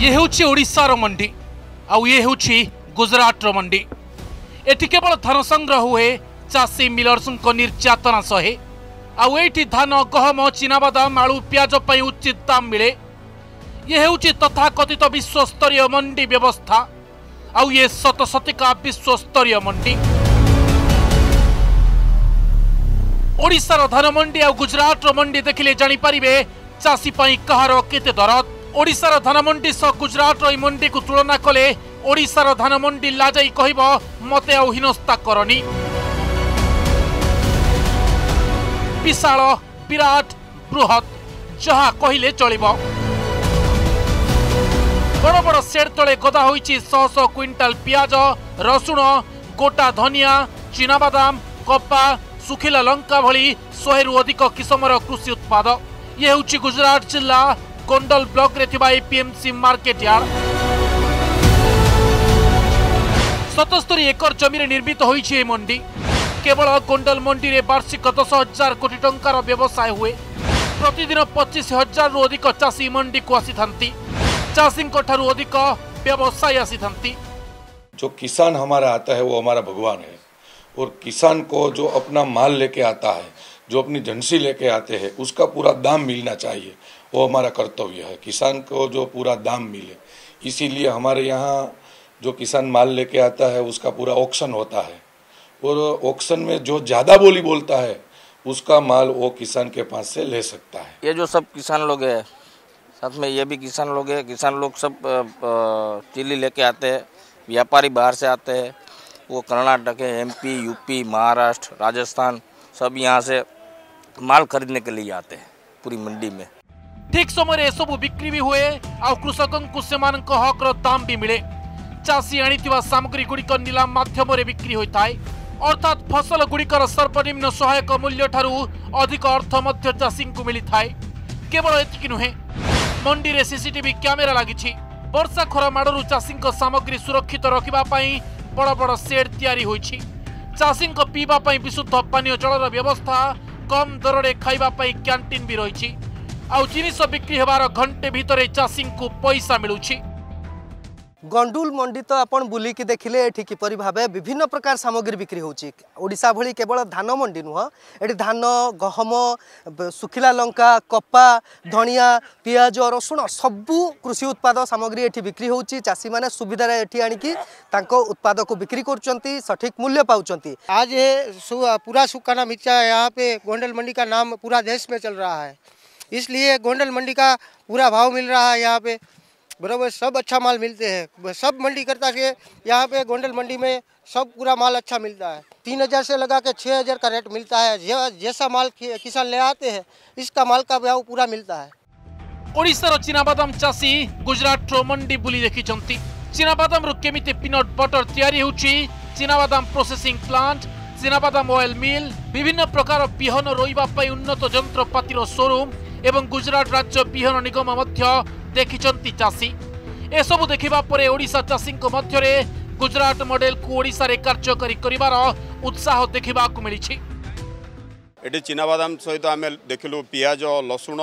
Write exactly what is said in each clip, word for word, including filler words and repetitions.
ये होची ओडिशार मंडी आउ ये होची गुजरातर मंडी। एठी केवल धान संग्रह हुए चाषी मिलर्स निर्यातना सहे आउ एठी धान गहम चिनाबादाम आलू प्याज पई उचित दाम मिले। ये होची तथाकथित विश्वस्तरीय मंडी व्यवस्था आउ ये शत शतिका विश्वस्तरीय मंडी। ओडिशार धान मंडी आउ गुजरातर मंडी देखिले जानि परिबे चाषी पई कहार केते दरद। ओडिशार धान मंडी सह गुजरातर ई मंडी को तुलना कले ओडिशार धान मंडी लाजाई कहब मते आउ हिनस्ता करनी। विशाल विराट बृहत जहा कहिले चलिब। बड़ बड़ सेड तले गदा होइछि शह शह क्विंटाल पियाज रसुण गोटा धनिया चिनाबादाम कपा सुखिला लंका भली सौ रु अधिक किसमर कृषि उत्पाद। ये होछि गुजरात जिला गोंडल ब्लॉक रे थिबा एपीएमसी मार्केट यार्ड। सतस्तरी एकर जमीन निर्मित होइछि ए मंडी। केवल गोंडल मंडी रे वार्षिक दस हजार कोटी टंकार व्यवसाय हुए। प्रतिदिन पच्चीस हजार रु अधिक चाषी मंडी को आसी थांती। चाषी ठारू अधिक व्यवसायी आसी थांती। जो किसान हमारा आता है वो हमारा भगवान है और किसान को जो अपना माल लेके आता है, जो अपनी झंसी लेके आते हैं, उसका पूरा दाम मिलना चाहिए। वो हमारा कर्तव्य है, किसान को जो पूरा दाम मिले। इसीलिए हमारे यहाँ जो किसान माल लेके आता है उसका पूरा ऑक्शन होता है और ऑक्शन में जो ज़्यादा बोली बोलता है उसका माल वो किसान के पास से ले सकता है। ये जो सब किसान लोग हैं, साथ में ये भी किसान लोग हैं, किसान लोग सब चिल्ली लेके आते हैं। व्यापारी बाहर से आते हैं, वो कर्नाटक है, एमपी, यूपी, महाराष्ट्र, राजस्थान सब यहाँ से माल खरीदने के लिए आते हैं पूरी मंडी में। ठीक समय सब बिक्री भी हुए और कृषकों को सेमानक हक दाम भी मिले। चाषी आनिथिबा सामग्री गुड़िक नीलाम माध्यम रे बिक्री होता है, अर्थात फसल गुड़िकर सर्वनिम्न सहायक मूल्य ठारू अधिक अर्थ मध्य चाषी को मिली थाए। केवल एतिक नुहे, मंडी रे सीसीटीवी कैमेरा लागिछि। वर्षा खरा माड़ू चाषी सामग्री सुरक्षित रखिबा पई बड़ बड़ सेड तैयारी होइछि। चाषी पीवा पई विशुद्ध पानीय जलर व्यवस्था, कम दर रे खाइबा पई कैंटीन भी रहिछि। आउ जिनिस बिक्री हेबार घंटे भितरे चाषी को पैसा मिलुछि। गंडुल मंडी तो आपण बुलिकी देखिले एठी किपरि भाबे विभिन्न प्रकार सामग्री बिक्री होची। ओडिशा भली केवल धान मंडी नुह, एठी धान गहम सुखिला लंका कपा धनिया पियाज रसुण सबु कृषि उत्पाद सामग्री एठी बिक्री होची। चाषी माने सुविधा रे एठी आनिकी तांको उत्पाद को बिक्री करचंती, सठिक मूल्य पाउचंती। आज ये पूरा सुखाना मिर्चा यहाँ पे गोंडल मंडी का नाम पूरा देश में चल रहा है, इसलिए गोंडल मंडी का पूरा भाव मिल रहा है। यहाँ पे बराबर सब अच्छा माल मिलते हैं। सब मंडी करता है यहाँ पे गोंडल मंडी में सब पूरा माल अच्छा मिलता है। तीन हजार से लगा के छः हजार का रेट मिलता है। जैसा माल किसान ले आते हैं इसका माल का भाव पूरा मिलता है। ओडिशार चिनाबादाम चाषी गुजरात मंडी बुली देखिछंती। चिनाबादाम रु केमिति पीनट बटर तैयारी होउची, चिनाबादाम प्रोसेसिंग प्लांट, चिनाबादाम ऑयल मिल, विभिन्न प्रकार बिहन रोइबा पई उन्नत जंत्रपातिर शोरूम एवं गुजरात राज्य बिहन निगम मध्य देखिछंती चाषी। ए सब देखिबा परे ओडिशा चाषी मध्य रे गुजरात मॉडल को ओडिशा रे कार्यकारी करिवार उत्साह देखिबा को मिलिछि। एटी चिनाबादाम सहित आमे देखिलु पियाज लसुण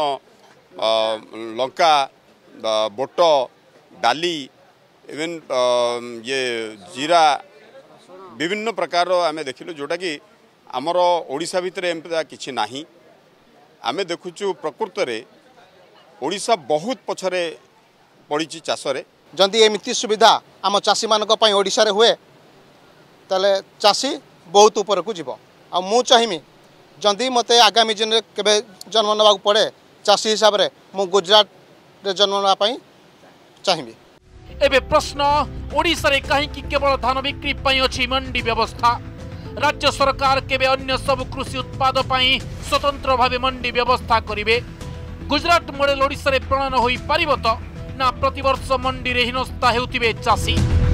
लंका बोट डाली इवन ये जीरा विभिन्न प्रकार आमे देखिलु, जोटा कि आमर ओडिशा भितर एमता किछि नाही। आमे देखुछु प्रकृत रे ओडिशा बहुत पछरे पड़ी चाषरे। जदि एमती सुविधा आम चाषी मानक पई ओडिशा रे हुए ताले चाषी बहुत ऊपर को जीव। आ मु चाहिमी जदि मते आगामी दिन रे केबे जन्म नबा पड़े चाषी हिसाब रे मु गुजरात रे जन्म नबा पई चाहिमी। एबे प्रश्न, ओडिशा रे काहे कि केवल धान बिक्री पई अछि मंडी व्यवस्था? राज्य सरकार केबे अन्य सब कृषि उत्पाद पई स्वतंत्र भावे मंडी व्यवस्था करिवे? गुजरात मॉडल ओडिशा रे प्रणयन होई पारिबो तो ना प्रतिवर्ष मंडी रे हिनस्ता हेउतिबे चाषी?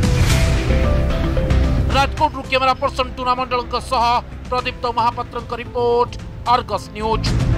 राजकोट रु कैमरा पर्सन टूना मंडल सह प्रदीप्त महापात्र रिपोर्ट, आर्गस न्यूज।